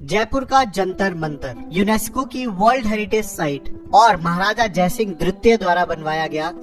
जयपुर का जंतर मंतर यूनेस्को की world heritage site और महाराजा जयसिंह द्वितीय द्वारा बनवाया गया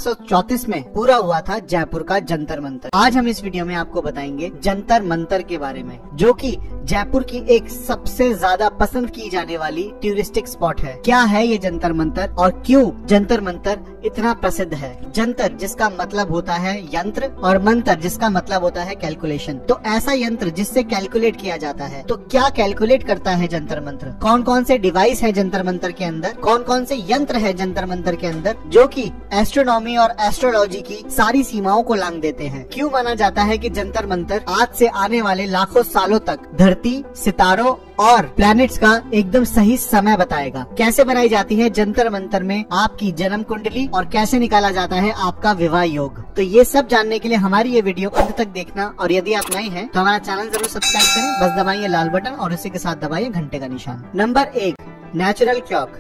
1734 में पूरा हुआ था जयपुर का जंतर मंतर। आज हम इस वीडियो में आपको बताएंगे जंतर मंतर के बारे में, जो कि जयपुर की एक सबसे ज्यादा पसंद की जाने वाली टूरिस्टिक स्पॉट है। क्या है ये जंतर मंतर और क्यों जंतर मंतर इतना प्रसिद्ध है? जंतर जिसका मतलब होता है यंत्र और मंतर जिसका मतलब होता है कैलकुलेशन। तो ऐसा यंत्र जिससे कैलकुलेट किया जाता है। तो क्या कैलकुलेट करता है जंतर मंतर? कौन कौन से डिवाइस है जंतर मंतर के अंदर? कौन कौन से यंत्र है जंतर मंतर के अंदर जो कि एस्ट्रोनॉमी और एस्ट्रोलॉजी की सारी सीमाओं को लांघ देते हैं? क्यों माना जाता है कि जंतर मंतर आज से आने वाले लाखों सालों तक धरती, सितारों और प्लैनेट्स का एकदम सही समय बताएगा? कैसे बनाई जाती है जंतर मंतर में आपकी जन्म कुंडली और कैसे निकाला जाता है आपका विवाह योग? तो ये सब जानने के लिए हमारी ये वीडियो अंत तक देखना, और यदि आप नए हैं तो हमारा चैनल जरूर सब्सक्राइब करें। बस दबाइए लाल बटन और इसी के साथ दबाइए घंटे का निशान। Number 1, natural clock.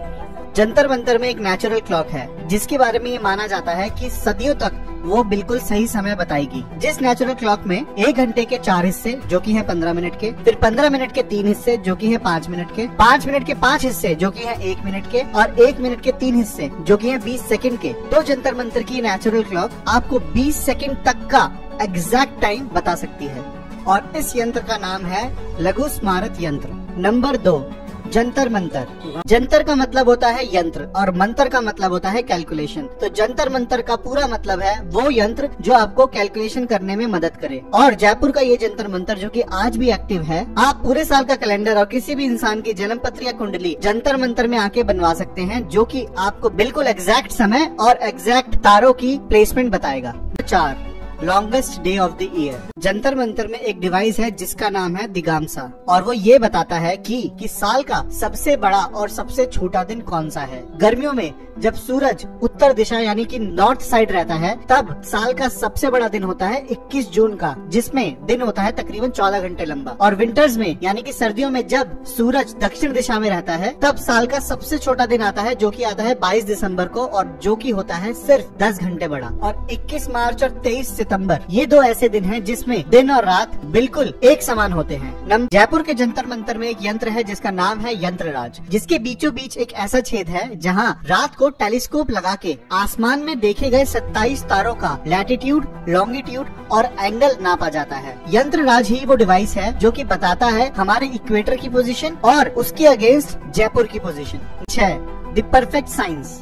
Jantar Mantar में एक नेचुरल क्लॉक है जिसके बारे में ये माना जाता है कि सदियों तक वो बिल्कुल सही समय बताएगी। जिस नेचुरल क्लॉक में 1 घंटे के 4 हिस्से जो कि है 15 मिनट के, फिर 15 मिनट के 3 हिस्से जो कि है 5 मिनट के, 5 मिनट के 5 हिस्से जो कि है 1 मिनट के, और 1 मिनट के 3 हिस्से जो कि है 20 सेकंड के। तो जंतर मंतर की नेचुरल क्लॉक आपको 20 सेकंड तक का एग्जैक्ट टाइम बता सकती है, और इस यंत्र का नाम है लघु स्मारक यंत्र। नंबर 2, जंतर मंतर। जंतर का मतलब होता है यंत्र और मंतर का मतलब होता है कैलकुलेशन। तो जंतर मंतर का पूरा मतलब है वो यंत्र जो आपको कैलकुलेशन करने में मदद करे। और जयपुर का ये जंतर मंतर जो कि आज भी एक्टिव है, आप पूरे साल का कैलेंडर और किसी भी इंसान की जन्म पत्र या कुंडली जंतर मंतर में आके बनवा सकते हैं, जो कि आपको बिल्कुल एग्जैक्ट समय और एग्जैक्ट तारों की प्लेसमेंट बताएगा। 4, longest day of the year. Jantar Mantar में एक डिवाइस है जिसका नाम है दिगामसा, और वो ये बताता है कि साल का सबसे बड़ा और सबसे छोटा दिन कौन सा है। गर्मियों में जब सूरज उत्तर दिशा यानी कि नॉर्थ साइड रहता है, तब साल का सबसे बड़ा दिन होता है 21 जून का, जिसमें दिन होता है तकरीबन 14 घंटे लंबा। और विंटर्स में यानी कि सर्दियों में जब सूरज दक्षिण दिशा में रहता है, तब साल का सबसे छोटा दिन आता है जो कि आता है 22 दिसंबर को, और जो कि होता है सिर्फ 10 घंटे बड़ा। और 21 मार्च और 23 सितंबर ये 2 ऐसे दिन हैं जिसमें दिन और रात बिल्कुल एक समान होते हैं। जयपुर के जंतर मंतर में एक यंत्र है जिसका नाम है यंत्रराज, जिसके बीचों बीच एक ऐसा छेद है जहां रात को टेलीस्कोप लगा के आसमान में देखे गए 27 तारों का लैटिट्यूड, लॉन्गिट्यूड और एंगल नापा जाता है। यंत्रराज ही वो डिवाइस है जो कि बताता है हमारे इक्वेटर की पोजीशन और उसके अगेंस्ट जयपुर की पोजीशन। 6, the perfect science.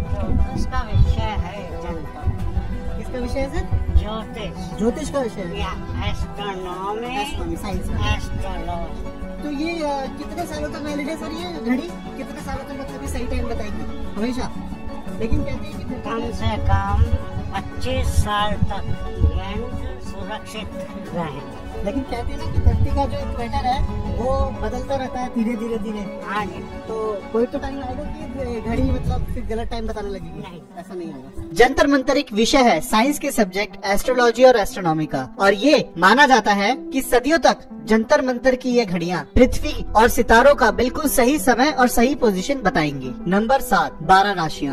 उसका विषय है जंतर। किसका विषय है सर? ज्योतिष। ज्योतिष का विषय है, एस्ट्रोनॉमी, साइंस। एस्ट्रोलॉजी। तो ये कितने सालों तक वैलिड है सर? ये घड़ी कितने सालों तक मतलब सही टाइम बताएगी हमेशा? लेकिन कहते हैं कि कम से कम 25 साल तक यंत्र सुरक्षित रहे। लेकिन कहते हैं ना कि धरती का जो इक्वेटर है वो बदलता रहता है धीरे धीरे। हाँ जी। तो कोई तो टाइम आएगा कि घड़ी मतलब फिर गलत टाइम बताने लगेगी? नहीं, ऐसा नहीं होगा। जंतर मंतर एक विषय है साइंस के सब्जेक्ट एस्ट्रोलॉजी और एस्ट्रोनॉमी का, और ये माना जाता है कि सदियों तक जंतर मंतर की ये घड़ियां पृथ्वी और सितारों का बिल्कुल सही समय और सही पोजीशन बताएंगी। नंबर 7, 12 राशियाँ।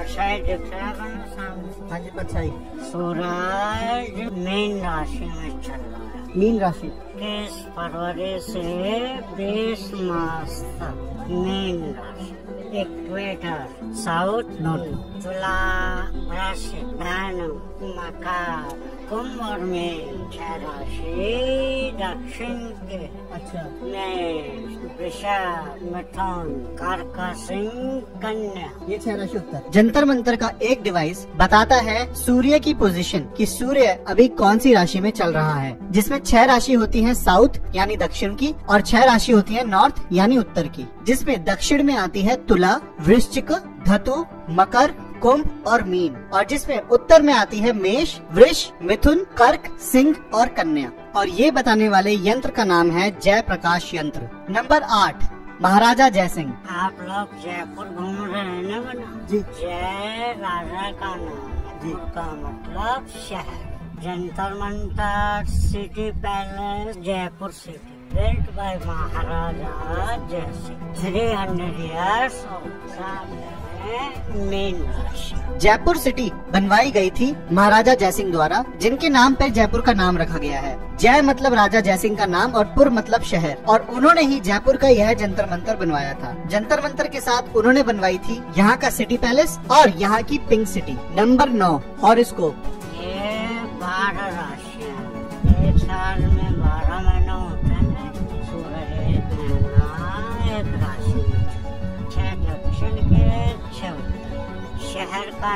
हाँ जी, परछाई। सूरज मीन राशि में चल रहा है। मीन राशि 30 फरवरी से 20 मार्च तक मीन राशि। Equator south north. तुला, वृश्चिक, धनु, मकर, कुंभ और मीन 6 राशि। दक्षिण के अच्छा, मेष, वृषभ, मिथुन, कर्क, सिंह, कन्या। ये 6 राशि उत्तर। जंतर मंतर का एक डिवाइस बताता है सूर्य की पोजीशन, कि सूर्य अभी कौन सी राशि में चल रहा है, जिसमें 6 राशि होती है साउथ यानी दक्षिण की, और 6 राशि होती है नॉर्थ यानी उत्तर की, जिसमें दक्षिण में आती है तुला, वृश्चिक, धतु, मकर, कुंभ और मीन, और जिसमें उत्तर में आती है मेष, वृष, मिथुन, कर्क, सिंह और कन्या। और ये बताने वाले यंत्र का नाम है जय प्रकाश यंत्र। नंबर 8, महाराजा जयसिंह। आप लोग जयपुर घूम रहे हैं ना बना जी। जय राजा का नाम जी का मतलब शहर। Jantar Mantar city palace Jaipur city built by Maharaja Jai Singh 300 years of है मेन राशि। जयपुर सिटी बनवाई गई थी महाराजा जयसिंह द्वारा, जिनके नाम पर जयपुर का नाम रखा गया है। जय मतलब राजा जयसिंह का नाम और पुर मतलब शहर, और उन्होंने ही जयपुर का यह जंतर मंतर बनवाया था। जंतर मंतर के साथ उन्होंने बनवाई थी यहाँ का सिटी पैलेस और यहाँ की पिंक सिटी। Number 9 horoscope. ये 12 राशियाँ, एक साल में 12 महीना होते हैं। सूरज एक महीना एक राशि में, 6 दक्षिण के 6 उत्तर। शहर का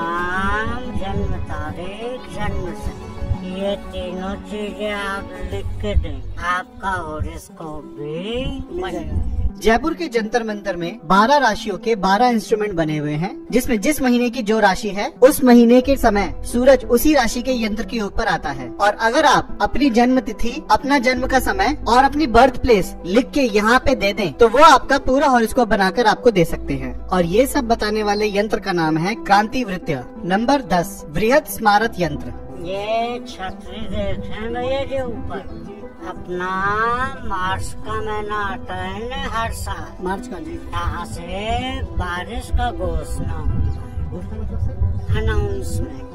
नाम, जन्म तारीख, जन्म समय, ये तीनों चीजें आप लिख के दें, आपका हॉरोस्कोप भी बन जाएगा। जयपुर के जंतर मंतर में 12 राशियों के 12 इंस्ट्रूमेंट बने हुए हैं, जिसमें जिस महीने की जो राशि है उस महीने के समय सूरज उसी राशि के यंत्र के ऊपर आता है। और अगर आप अपनी जन्म तिथि, अपना जन्म का समय और अपनी बर्थ प्लेस लिख के यहाँ पे दे दें तो वो आपका पूरा हॉरोस्कोप बनाकर आपको दे सकते हैं। और ये सब बताने वाले यंत्र का नाम है क्रांति वृत्य। नंबर 10 बृहद स्मारक यंत्र। ये छतरी देखें भैया जी ऊपर, अपना मार्च का महीना आता है ना हर साल, मार्च का जी, यहाँ से बारिश का घोषणा होता है, अनाउंसमेंट।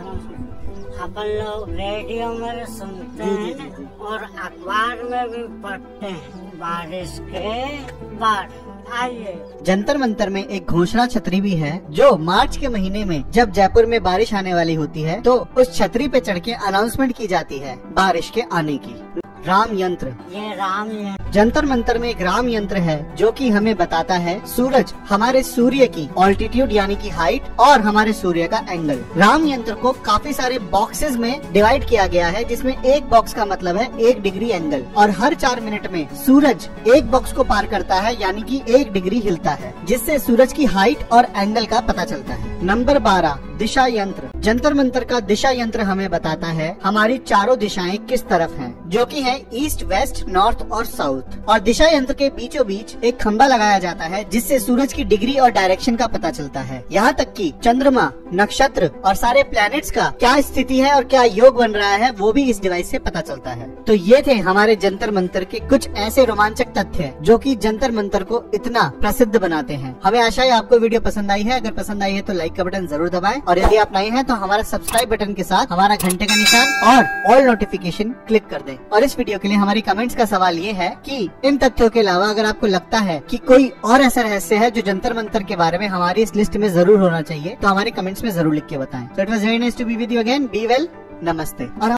अपन लोग रेडियो में भी सुनते हैं ना, और अखबार में भी पढ़ते हैं बारिश के बारे। आइए, जंतर मंतर में एक घोषणा छतरी भी है, जो मार्च के महीने में जब जयपुर में बारिश आने वाली होती है तो उस छतरी पे चढ़ के अनाउंसमेंट की जाती है बारिश के आने की। राम यंत्र। ये राम यंत्र, जंतर मंतर में एक राम यंत्र है जो कि हमें बताता है सूरज, हमारे सूर्य की ऑल्टीट्यूड यानी कि हाइट और हमारे सूर्य का एंगल। राम यंत्र को काफी सारे बॉक्सेस में डिवाइड किया गया है, जिसमें एक बॉक्स का मतलब है 1 डिग्री एंगल, और हर 4 मिनट में सूरज एक बॉक्स को पार करता है यानी कि 1 डिग्री हिलता है, जिससे सूरज की हाइट और एंगल का पता चलता है। नंबर 12 दिशा यंत्र। जंतर मंतर का दिशा यंत्र हमें बताता है हमारी चारों दिशाएं किस तरफ हैं, जो कि है ईस्ट, वेस्ट, नॉर्थ और साउथ। और दिशा यंत्र के बीचों बीच एक खंभा लगाया जाता है, जिससे सूरज की डिग्री और डायरेक्शन का पता चलता है। यहाँ तक कि चंद्रमा, नक्षत्र और सारे प्लैनेट्स का क्या स्थिति है और क्या योग बन रहा है वो भी इस डिवाइस से पता चलता है। तो ये थे हमारे जंतर मंतर के कुछ ऐसे रोमांचक तथ्य जो कि जंतर मंतर को इतना प्रसिद्ध बनाते हैं। हमें आशा है आपको वीडियो पसंद आई है। अगर पसंद आई है तो लाइक का बटन जरूर दबाएं, और यदि आप नए हैं तो हमारा सब्सक्राइब बटन के साथ हमारा घंटे का निशान और ऑल नोटिफिकेशन क्लिक कर दें। और इस वीडियो के लिए हमारी कमेंट्स का सवाल ये है कि इन तथ्यों के अलावा अगर आपको लगता है कि कोई और ऐसा रहस्य है जो जंतर मंतर के बारे में हमारी इस लिस्ट में जरूर होना चाहिए, तो हमारे कमेंट्स में जरूर लिख के बताएं। So it was very nice to be with you again. Be well. नमस्ते। और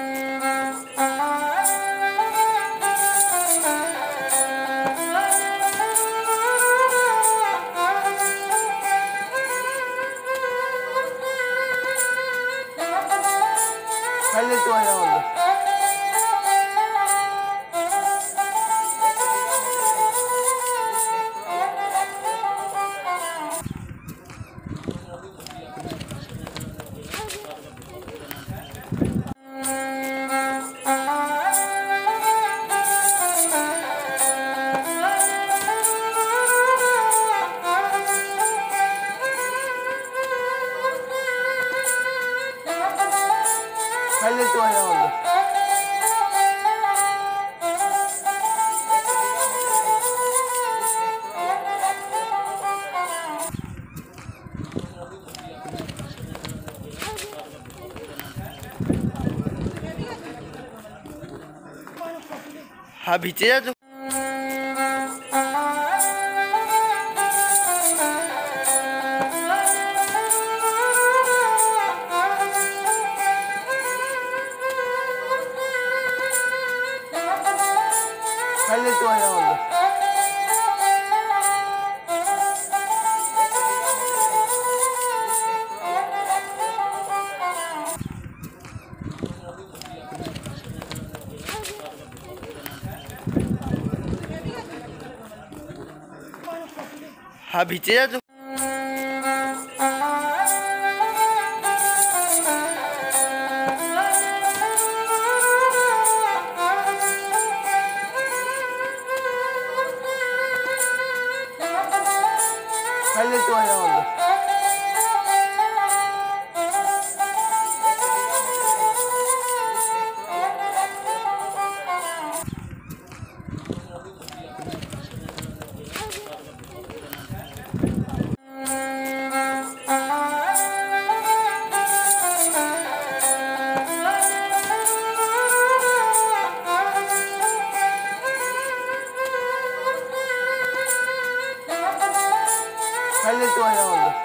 हाँ भीचे जा तू। हाँ भीचे जा तू। पहले तो आया होगा।